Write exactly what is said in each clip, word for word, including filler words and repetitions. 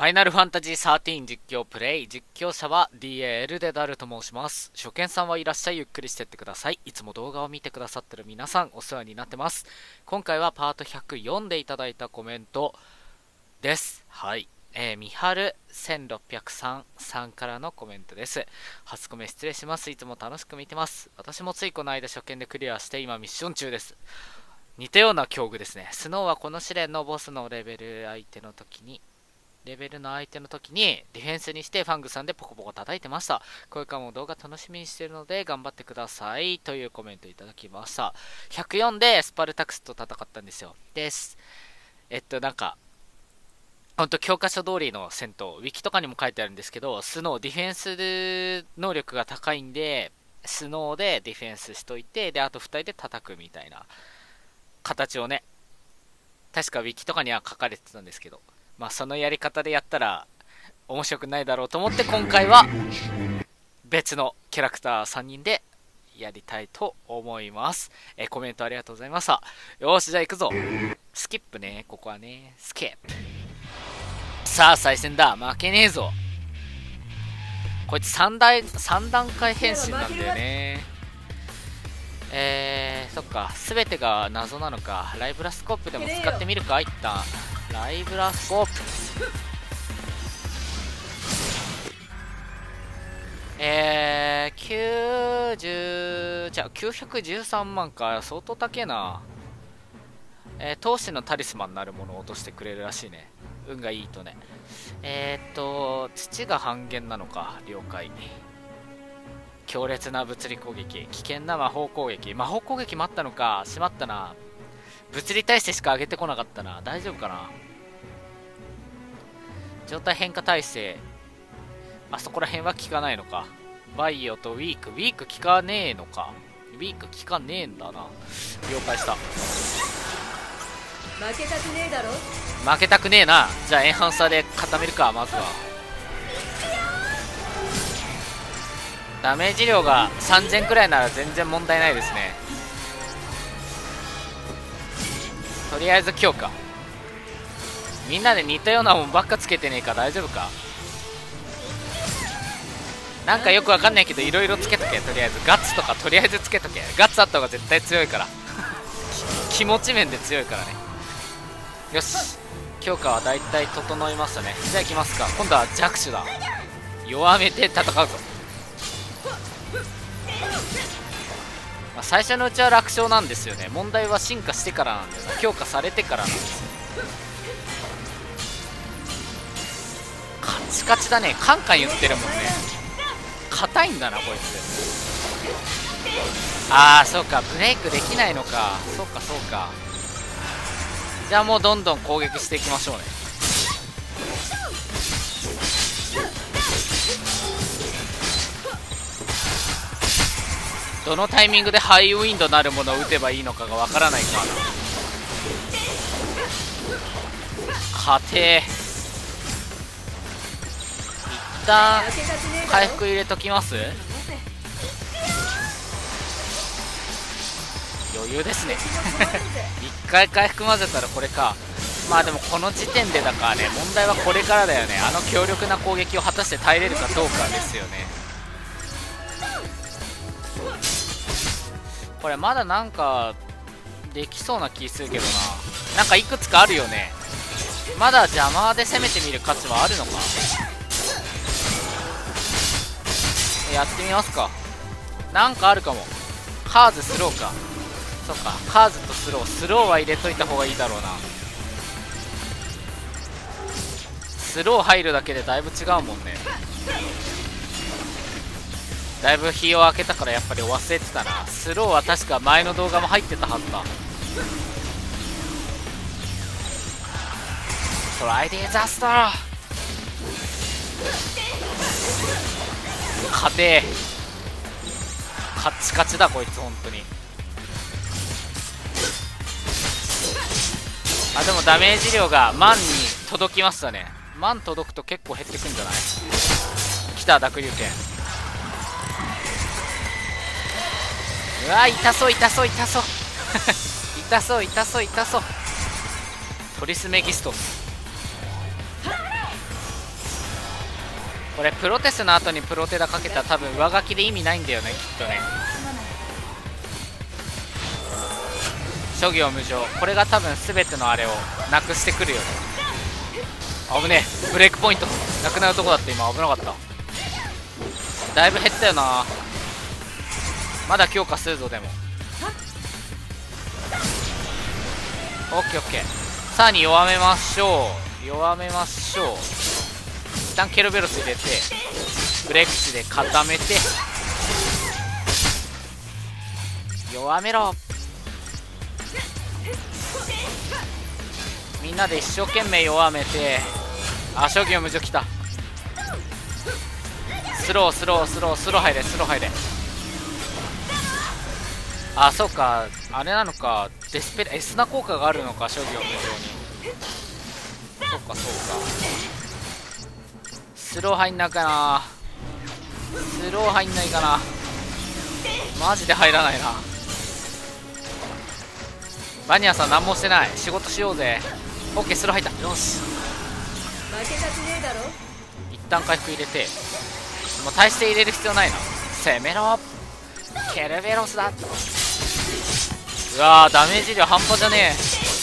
ファイナルファンタジーサーティーン実況プレイ、実況者は ディーエーエル でダルと申します。初見さんはいらっしゃい、ゆっくりしてってください。いつも動画を見てくださってる皆さんお世話になってます。今回はパートひゃくよんでいただいたコメントです。はい、えー、みはるせんろっぴゃくさんさんからのコメントです。初コメ失礼します。いつも楽しく見てます。私もついこの間初見でクリアして今ミッション中です。似たような境遇ですね。スノーはこの試練のボスのレベル相手の時にレベルの相手の時にディフェンスにしてファングさんでポコポコ叩いてました。これからも動画楽しみにしているので頑張ってくださいというコメントいただきました。ひゃくよんでスパルタクスと戦ったんですよ。ですえっとなんかほんと教科書通りの戦闘、ウィキとかにも書いてあるんですけど、スノーディフェンス能力が高いんでスノーでディフェンスしといて、であとふたりで叩くみたいな形をね、確かウィキとかには書かれてたんですけど、まあそのやり方でやったら面白くないだろうと思って今回は別のキャラクターさんにんでやりたいと思います。えコメントありがとうございました。よーし、じゃあ行くぞ。スキップね、ここはねスキップ。さあ再戦だ、負けねえぞ。こいつ 3, 台さん段階変身なんだよね。えー、そっか、全てが謎なのか。ライブラスコープでも使ってみるか。一旦ライブラスコープ、えー、きゅうじゅうじゃあきゅうひゃくじゅうさんまんか。相当高えな。えー、闘志のタリスマンになるものを落としてくれるらしいね、運がいいとね。えー、っと土が半減なのか、了解。強烈な物理攻撃、危険な魔法攻撃。魔法攻撃もあったのか。しまったな、物理耐性しか上げてこなかったな。大丈夫かな。状態変化耐性、あそこら辺は効かないのか。バイオとウィーク、ウィーク効かねえのか。ウィーク効かねえんだな。了解した。 負けたくねえだろ。 負けたくねえな。じゃあエンハンサーで固めるか。まずはダメージ量がさんぜんくらいなら全然問題ないですね。とりあえず強化。みんなで似たようなもんばっかつけてねえか。大丈夫か。なんかよくわかんないけどいろいろつけとけ。とりあえずガッツとかとりあえずつけとけ。ガッツあった方が絶対強いから気持ち面で強いからね。よし、強化はだいたい整いましたね。じゃあいきますか。今度は弱手だ。弱めて戦うぞ。まあ、最初のうちは楽勝なんですよね。問題は進化してからなんですよ。強化されてからなんですよ。カチカチだね。カンカン言ってるもんね。硬いんだなこいつ。ああそうか、ブレイクできないのか。そうかそうか。じゃあもうどんどん攻撃していきましょうね。どのタイミングでハイウィンドなるものを打てばいいのかがわからないかな。家庭一旦回復入れときます。余裕ですね一回回復混ぜたらこれか。まあでもこの時点でだからね、問題はこれからだよね。あの強力な攻撃を果たして耐えれるかどうかですよね。これまだなんかできそうな気するけどな。なんかいくつかあるよね。まだ邪魔で攻めてみる価値はあるのか。やってみますか。なんかあるかも。カーズスローか。そっか、カーズとスロー。スローは入れといた方がいいだろうな。スロー入るだけでだいぶ違うもんね。だいぶ日を明けたからやっぱり忘れてたな。スローは確か前の動画も入ってたはずだ。トライディザストー。家庭カッチカチだこいつ本当に。あでもダメージ量が万に届きましたね。万届くと結構減ってくんじゃない。来た濁流剣。うわ痛そう痛そう痛そう痛そう痛そう痛そう。トリスメギストスこれプロテスの後にプロテダかけたら多分上書きで意味ないんだよね、きっとね。諸行無常、これが多分全てのあれをなくしてくるよね。危ねえ、ブレイクポイントなくなるとこだって今。危なかった。だいぶ減ったよな。まだ強化するぞ。でもオッケーオッケー。さらに弱めましょう、弱めましょう。一旦ケルベロス入れてブレイク値で固めて弱めろ。みんなで一生懸命弱めて、あ、諸行無常きた。スロースロースロースロー入れ、スロー入れ。あ、そうか、あれなのか、デスペレエスナ効果があるのか、諸行無常に。そうかそうか。スロー入んないかな、スロー入んないかな。マジで入らないな。バニラさん何もしてない。仕事しようぜ。オッケー、スロー入った。よし、一旦回復入れて、もう大して入れる必要ないな。攻めろ、ケルベロスだ。うわー、ダメージ量半端じゃね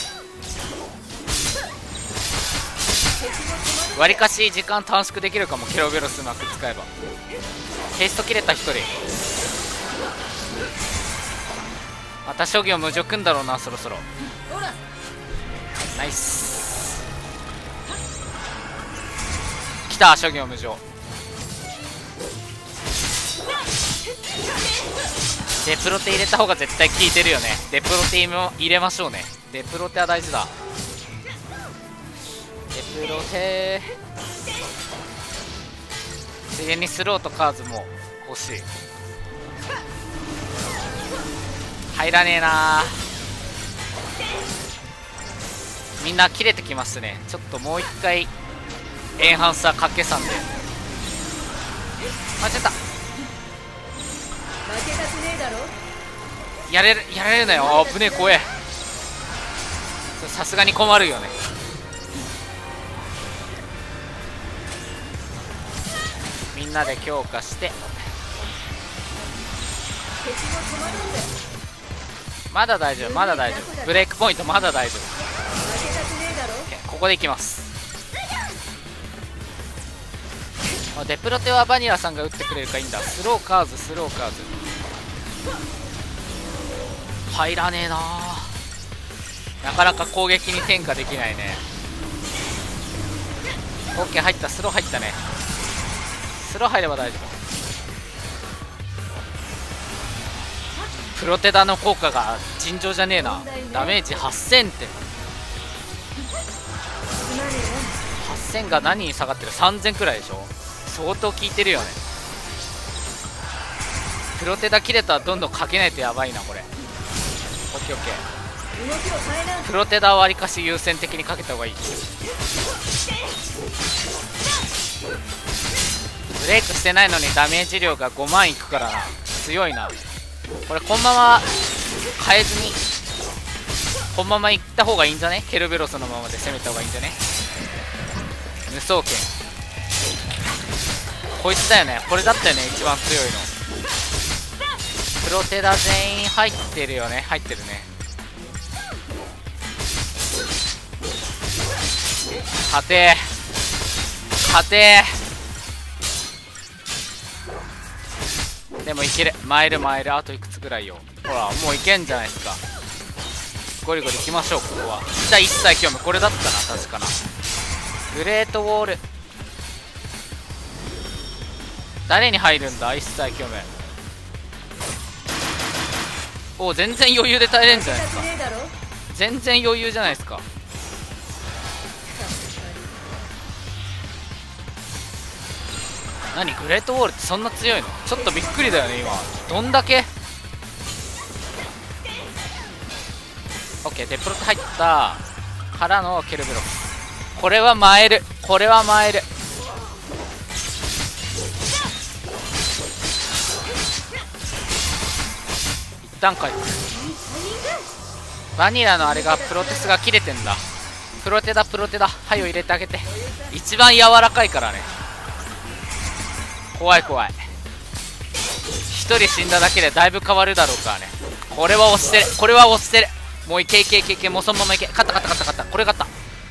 え。わりかし時間短縮できるかも、ケルベロスうまく使えば。ヘイスト切れたひとり。また諸行無常くんだろうな、そろそろ。ナイス、きた、諸行無常。デプロテ入れた方が絶対効いてるよね。デプロテも入れましょうね。デプロテは大事だ。デプロテついでにスローとカーズも欲しい。入らねえな。みんな切れてきますね。ちょっともう一回エンハンサーかけさんで。間違えた。やれる、やられるなよ。あぶねえ、怖え。さすがに困るよね。みんなで強化して。まだ大丈夫、まだ大丈夫。ブレイクポイントまだ大丈夫。ここでいきます。デプロテはバニラさんが打ってくれるかいいんだ。スローカーズ、スローカーズ入らねえな。なかなか攻撃に転化できないね。オッケー、入った。スロー入ったね。スロー入れば大丈夫。プロテダの効果が尋常じゃねえな。ダメージはっせんって、はっせんが何に下がってる。さんぜんくらいでしょ。相当効いてるよね。プロテダ切れたらどんどんかけないとやばいなこれ。オッケーオッケー。プロテダはわりかし優先的にかけた方がいい。ブレイクしてないのにダメージ量がごまんいくからな。強いなこれ。このまま変えずにこのままいった方がいいんじゃね。ケルベロスのままで攻めた方がいいんじゃね。無双剣こいつだよね。これだったよね、一番強いの。プロテダ全員入ってるよね。入ってるね。勝てー勝てー。でもいける。マイルマイルあといくつぐらいよ。ほらもういけんじゃないですか。ゴリゴリいきましょう。ここはじゃあ一切興味。これだったな確かな。グレートウォール誰に入るんだ。一切興味。おお、全然余裕で耐えれんじゃないですか。全然余裕じゃないですか。何グレートウォールってそんな強いの。ちょっとびっくりだよね今。どんだけ。オッケー、デプロット入ったからのケルベロス。これはマエル、これはマエル。一旦回復。バニラのあれがプロテスが切れてんだ。プロテだプロテだ。はいを入れてあげて。一番柔らかいからね。 怖い怖い。一人死んだだけでだいぶ変わるだろうからね。これは押してる、これは押してる。もういけいけいけいけ、もうそのままいけ。勝った勝った勝った勝った、これ勝った。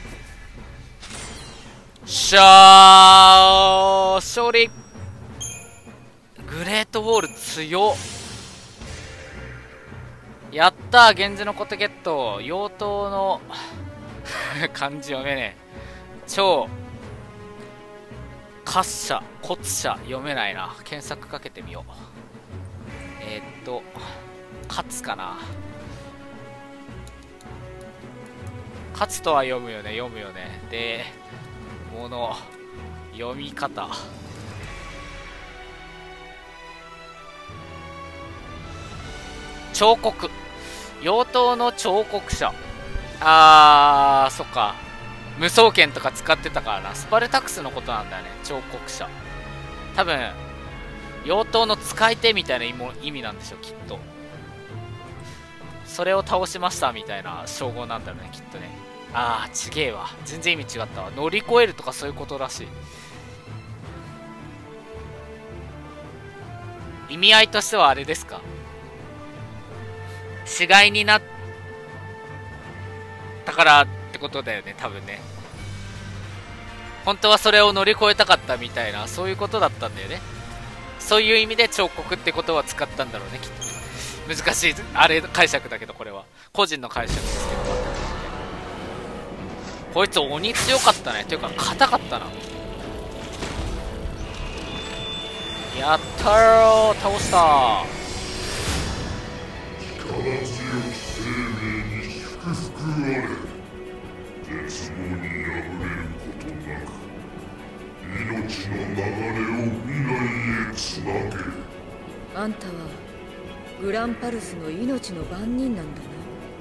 しゃー勝利。グレートウォール強っ。やったー、源氏のコテゲット。妖刀の漢字読めねえ。超滑車骨車読めないな。検索かけてみよう。えー、っと勝つかな。勝つとは読むよね、読むよね。でもの読み方、彫刻、妖刀の彫刻者。あーそっか、無双剣とか使ってたからな。スパルタクスのことなんだよね、彫刻者。多分妖刀の使い手みたいな意味意味なんでしょう、きっと。それを倒しましたみたいな称号なんだよね、きっとね。あーちげえわ、全然意味違ったわ。乗り越えるとかそういうことらしい。意味合いとしてはあれですか、死骸になったからってことだよね、多分ね。本当はそれを乗り越えたかったみたいな、そういうことだったんだよね。そういう意味で彫刻ってことは使ったんだろうね、きっとね。難しいあれ解釈だけど、これは個人の解釈ですけど。こいつ鬼強かったね。というか硬かったな。やったー、倒したー。 力強き生命に祝福あれ。絶望にあふれることなく命の流れを未来へつなげ。 あんたはグランパルスの命の番人なんだな。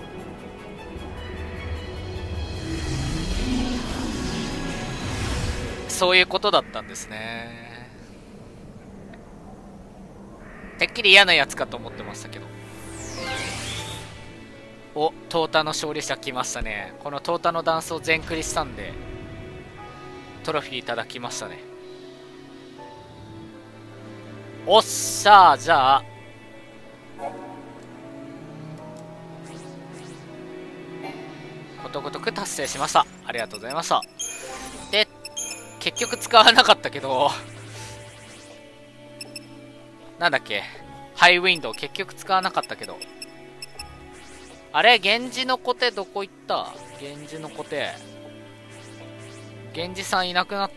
そういうことだったんですね。てっきり嫌なやつかと思ってましたけど。お、トータの勝利者来ましたね。このトータのダンスを全クリしたんでトロフィーいただきましたね。おっしゃー、じゃあことごとく達成しました。ありがとうございました。で結局使わなかったけどなんだっけ、ハイウィンドウ結局使わなかったけど、あれ源氏のコテどこ行った。源氏のコテ、源氏さんいなくなった。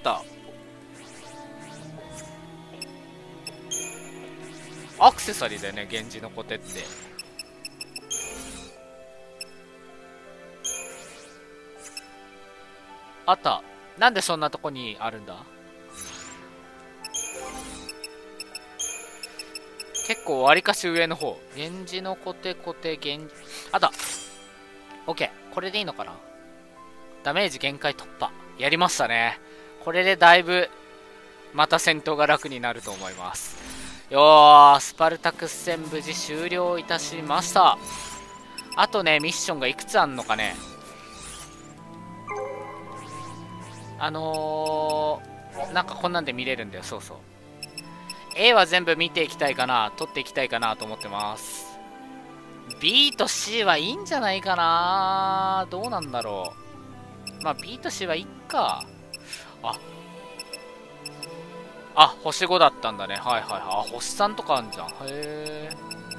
アクセサリーだよね、源氏のコテって。あった。なんでそんなとこにあるんだ。結構わりかし上の方。源氏のコテコテ源氏、あった。オッケー、これでいいのかな。ダメージ限界突破やりましたね。これでだいぶまた戦闘が楽になると思います。よー、スパルタクス戦無事終了いたしました。あとね、ミッションがいくつあんのかね。あのー、なんかこんなんで見れるんだよ。そうそう、 A は全部見ていきたいかな、取っていきたいかなと思ってます。 B と C はいいんじゃないかな。どうなんだろう。まあ B と C はいいか。ああ、星ごだったんだね。はいはいはい。あ、星さんとかあんじゃん。へえ。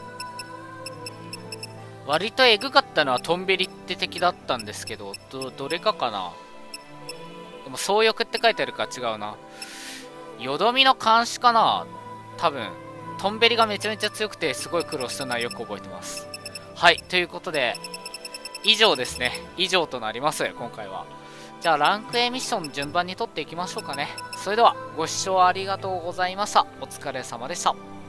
割とエグかったのはトンベリって敵だったんですけど、ど、どれかかな。でも総翼って書いてあるから違うな。よどみの監視かな多分。トンベリがめちゃめちゃ強くてすごい苦労したのはよく覚えてます。はい、ということで以上ですね。以上となります今回は。じゃあランク A ミッション順番に取っていきましょうかね。それではご視聴ありがとうございました。お疲れ様でした。